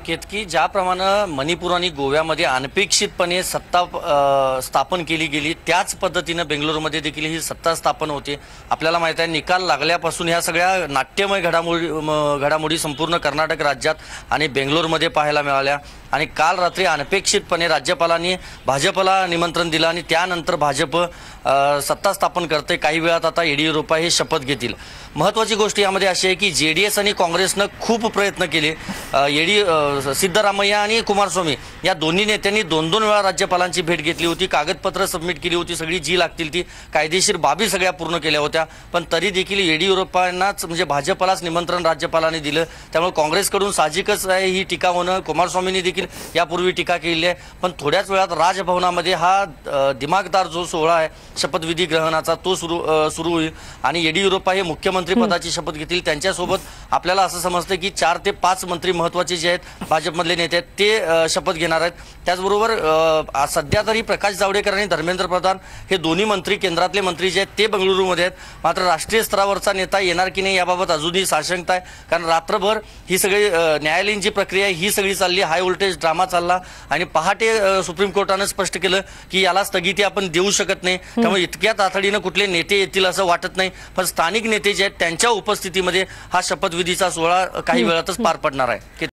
केतकी, ज्याप्रमाणे मणिपूर आणि गोव्यामध्ये अनपेक्षितपणे सत्ता स्थापन केली गेली, त्याच पद्धतीने बेंगळुरूमध्ये देखील ही सत्ता स्थापन होते। आपल्याला माहिती आहे, निकाल लागल्यापासून ह्या सगळ्या नाट्यमय घडामोडी संपूर्ण कर्नाटक राज्यात आणि बेंगळुरूमध्ये पाहायला मिळाल्या। आणि काल रात्री अनपेक्षितपणे राज्यपालांनी भाजपला निमंत्रण दिलं आणि त्यानंतर भाजप सत्ता स्थापन करते। काही वेळात आता येडियुरप्पा हे शपथ घेतील। महत्त्वाची गोष्ट यामध्ये अशी आहे की जेडीएस आणि काँग्रेसनं खूप प्रयत्न केले। सिद्धरामय्या आणि कुमारस्वामी या दोन्ही नेत्यांनी दोन वेळा राज्यपालांची भेट घेतली होती, कागदपत्र सबमिट केली होती, सगळी जी लागतील ती कायदेशीर बाबी सगळ्या पूर्ण केल्या होत्या। पण तरी देखील येडियुरप्पांनाच म्हणजे भाजपलाच निमंत्रण राज्यपालांनी दिलं। त्यामुळे काँग्रेसकडून साहजिकच आहे ही टीका होणं। कुमारस्वामींनी देखील यापूर्वी टीका केली आहे। पण थोड्याच वेळात राजभवनामध्ये हा दिमागदार जो सोहळा आहे शपथविधी ग्रहणाचा तो सुरू होईल आणि येडियुरप्पा हे मुख्यमंत्री पदाची शपथ घेतील। त्यांच्यासोबत आपल्याला असं समजतं की 4 ते 5 मंत्री महत्त्वाचे जे आहेत भाजपमधले नेते आहेत ते शपथ घेणार आहेत। त्याचबरोबर सध्या तरी प्रकाश जावडेकर आणि धर्मेंद्र प्रधान हे दोन्ही मंत्री केंद्रातले मंत्री जे आहेत ते बेंगळुरूमध्ये आहेत। मात्र राष्ट्रीय स्तरावरचा नेता येणार की नाही याबाबत अजूनही साशंकता आहे, कारण रात्रभर ही सगळी न्यायालयीन जी प्रक्रिया ही सगळी चालली, हाय व्होल्टेज ड्रामा चालला आणि पहाटे सुप्रीम कोर्टाने स्पष्ट केलं की याला स्थगिती आपण देऊ शकत नाही। त्यामुळे इतक्या तातडीने कुठले नेते येतील असं वाटत नाही। पण स्थानिक नेते जे आहेत त्यांच्या उपस्थितीमध्ये हा शपथविधीचा सोहळा काही वेळातच पार पडणार आहे।